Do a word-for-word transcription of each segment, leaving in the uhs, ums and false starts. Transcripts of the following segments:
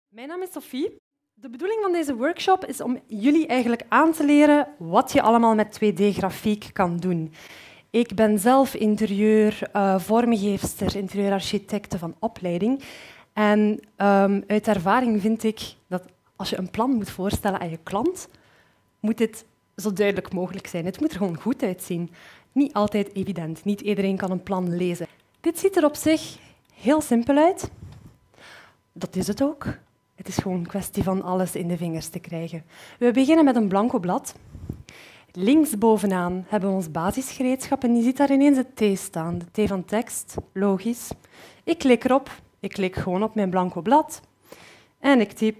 Mijn naam is Sophie. De bedoeling van deze workshop is om jullie eigenlijk aan te leren wat je allemaal met twee D-grafiek kan doen. Ik ben zelf interieur, uh, vormgeefster, interieurarchitecte van opleiding. En um, uit ervaring vind ik dat als je een plan moet voorstellen aan je klant, moet dit zo duidelijk mogelijk zijn. Het moet er gewoon goed uitzien. Niet altijd evident. Niet iedereen kan een plan lezen. Dit ziet er op zich heel simpel uit. Dat is het ook. Het is gewoon een kwestie van alles in de vingers te krijgen. We beginnen met een blanco blad. Links bovenaan hebben we ons basisgereedschap en je ziet daar ineens het T staan. De T van tekst, logisch. Ik klik erop. Ik klik gewoon op mijn blanco blad. En ik typ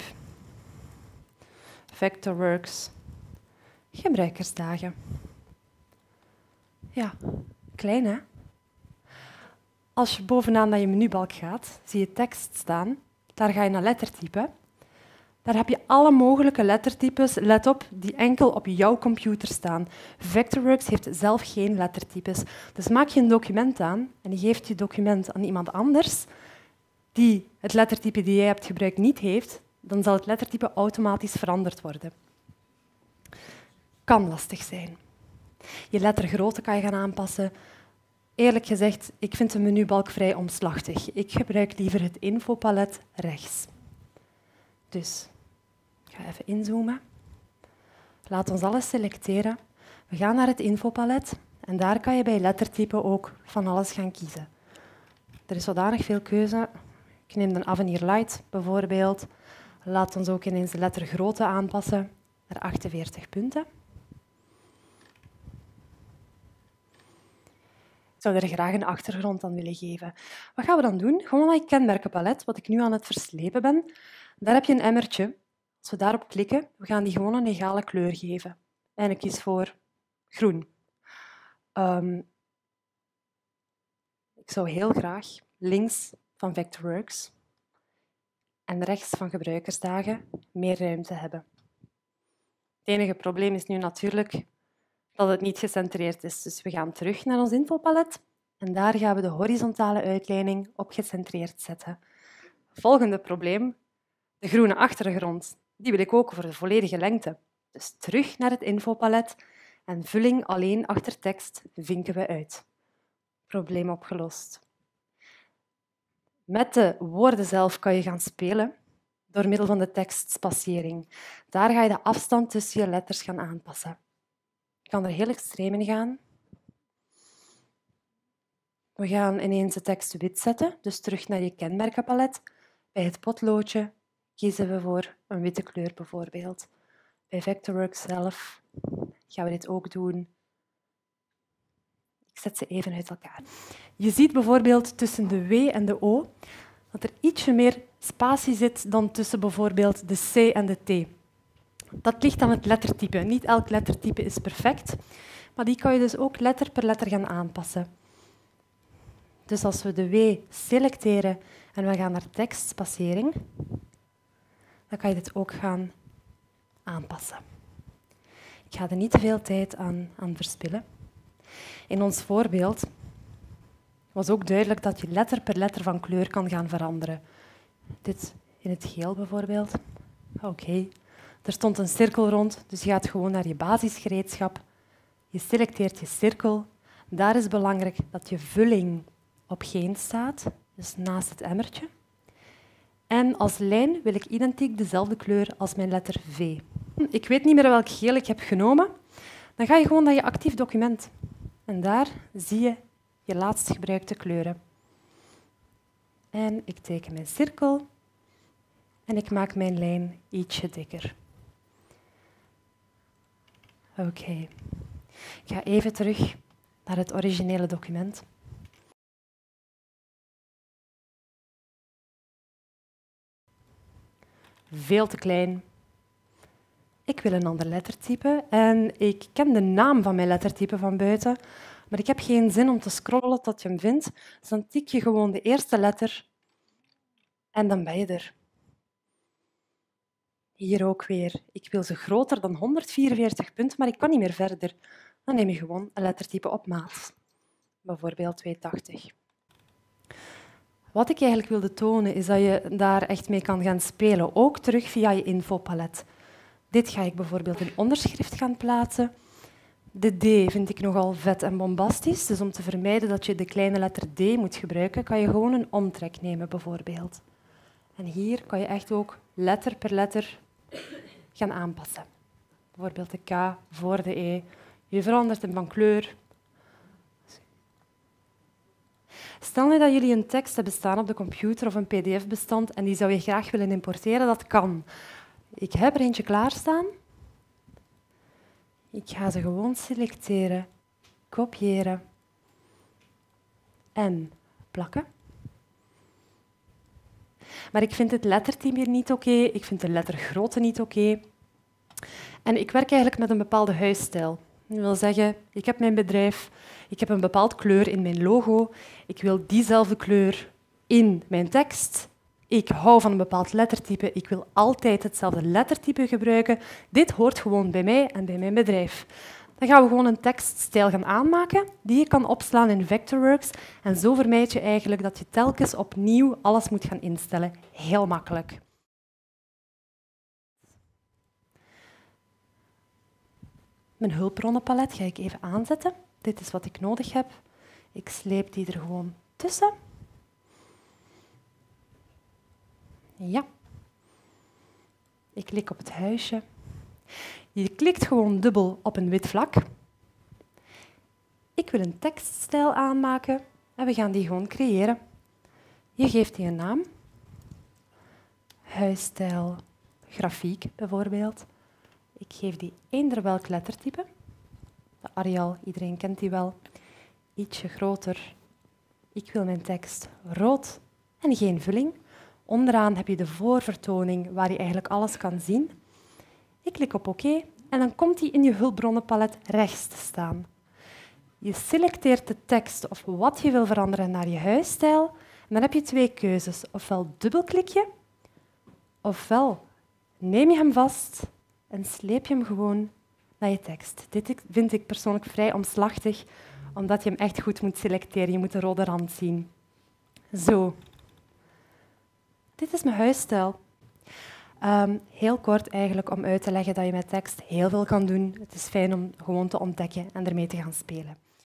Vectorworks gebruikersdagen. Ja, klein hè? Als je bovenaan naar je menubalk gaat, zie je tekst staan. Daar ga je naar lettertypen. Daar heb je alle mogelijke lettertypes, let op, die enkel op jouw computer staan. Vectorworks heeft zelf geen lettertypes. Dus maak je een document aan en je geeft je document aan iemand anders die het lettertype die jij hebt gebruikt niet heeft, dan zal het lettertype automatisch veranderd worden. Kan lastig zijn. Je lettergrootte kan je gaan aanpassen. Eerlijk gezegd, ik vind de menubalk vrij omslachtig. Ik gebruik liever het infopalet rechts. Dus, ik ga even inzoomen. Laat ons alles selecteren. We gaan naar het infopalet en daar kan je bij lettertype ook van alles gaan kiezen. Er is zodanig veel keuze. Ik neem de Avenir Light bijvoorbeeld. Laat ons ook ineens de lettergrootte aanpassen naar achtenveertig punten. Ik zou er graag een achtergrond aan willen geven. Wat gaan we dan doen? Gewoon naar je kenmerkenpalet, wat ik nu aan het verslepen ben. Daar heb je een emmertje. Als we daarop klikken, we gaan die gewoon een egale kleur geven. En ik kies voor groen. Um, ik zou heel graag links van Vectorworks en rechts van gebruikersdagen meer ruimte hebben. Het enige probleem is nu natuurlijk dat het niet gecentreerd is. Dus we gaan terug naar ons infopalet en daar gaan we de horizontale uitlijning op gecentreerd zetten. Volgende probleem, de groene achtergrond. Die wil ik ook voor de volledige lengte. Dus terug naar het infopalet en vulling alleen achter tekst vinken we uit. Probleem opgelost. Met de woorden zelf kan je gaan spelen door middel van de tekstspatiëring. Daar ga je de afstand tussen je letters gaan aanpassen. Je kan er heel extreem in gaan. We gaan ineens de tekst wit zetten, dus terug naar je kenmerkenpalet. Bij het potloodje kiezen we voor een witte kleur bijvoorbeeld. Bij Vectorworks zelf gaan we dit ook doen. Ik zet ze even uit elkaar. Je ziet bijvoorbeeld tussen de W en de O dat er ietsje meer spatie zit dan tussen bijvoorbeeld de C en de T. Dat ligt aan het lettertype. Niet elk lettertype is perfect, maar die kan je dus ook letter per letter gaan aanpassen. Dus als we de W selecteren en we gaan naar tekstspatiëring, dan kan je dit ook gaan aanpassen. Ik ga er niet te veel tijd aan, aan verspillen. In ons voorbeeld was ook duidelijk dat je letter per letter van kleur kan gaan veranderen. Dit in het geel bijvoorbeeld. Oké. Okay. Er stond een cirkel rond, dus je gaat gewoon naar je basisgereedschap. Je selecteert je cirkel. Daar is belangrijk dat je vulling op geen staat, dus naast het emmertje. En als lijn wil ik identiek dezelfde kleur als mijn letter V. Ik weet niet meer welk geel ik heb genomen. Dan ga je gewoon naar je actief document. En daar zie je je laatst gebruikte kleuren. En ik teken mijn cirkel en ik maak mijn lijn ietsje dikker. Oké. Okay. Ik ga even terug naar het originele document. Veel te klein. Ik wil een ander lettertype en ik ken de naam van mijn lettertype van buiten, maar ik heb geen zin om te scrollen tot je hem vindt. Dus dan tik je gewoon de eerste letter en dan ben je er. Hier ook weer. Ik wil ze groter dan honderdvierenveertig punten, maar ik kan niet meer verder. Dan neem je gewoon een lettertype op maat. Bijvoorbeeld tweehonderdtachtig. Wat ik eigenlijk wilde tonen, is dat je daar echt mee kan gaan spelen, ook terug via je infopalet. Dit ga ik bijvoorbeeld in onderschrift gaan plaatsen. De D vind ik nogal vet en bombastisch, dus om te vermijden dat je de kleine letter D moet gebruiken, kan je gewoon een omtrek nemen, bijvoorbeeld. En hier kan je echt ook letter per letter gaan aanpassen. Bijvoorbeeld de K voor de E. Je verandert hem van kleur. Stel nu dat jullie een tekst hebben staan op de computer of een P D F-bestand en die zou je graag willen importeren, dat kan. Ik heb er eentje klaarstaan. Ik ga ze gewoon selecteren, kopiëren en plakken. Maar ik vind het lettertype hier niet oké, ik vind de lettergrootte niet oké. En ik werk eigenlijk met een bepaalde huisstijl. Dat wil zeggen, ik heb mijn bedrijf, ik heb een bepaald kleur in mijn logo, ik wil diezelfde kleur in mijn tekst. Ik hou van een bepaald lettertype, ik wil altijd hetzelfde lettertype gebruiken. Dit hoort gewoon bij mij en bij mijn bedrijf. Dan gaan we gewoon een tekststijl gaan aanmaken die je kan opslaan in Vectorworks. En zo vermijd je eigenlijk dat je telkens opnieuw alles moet gaan instellen. Heel makkelijk. Mijn hulpbronnenpalet ga ik even aanzetten. Dit is wat ik nodig heb. Ik sleep die er gewoon tussen. Ja. Ik klik op het huisje. Je klikt gewoon dubbel op een wit vlak. Ik wil een tekststijl aanmaken en we gaan die gewoon creëren. Je geeft die een naam. Huisstijl, grafiek bijvoorbeeld. Ik geef die eender welk lettertype. De Arial, iedereen kent die wel. Ietsje groter. Ik wil mijn tekst rood en geen vulling. Onderaan heb je de voorvertoning waar je eigenlijk alles kan zien. Ik klik op oké en dan komt die in je hulpbronnenpalet rechts te staan. Je selecteert de tekst of wat je wil veranderen naar je huisstijl. En dan heb je twee keuzes. Ofwel dubbelklik je, ofwel neem je hem vast en sleep je hem gewoon naar je tekst. Dit vind ik persoonlijk vrij omslachtig, omdat je hem echt goed moet selecteren. Je moet de rode rand zien. Zo. Dit is mijn huisstijl. Um, heel kort eigenlijk om uit te leggen dat je met tekst heel veel kan doen. Het is fijn om gewoon te ontdekken en ermee te gaan spelen.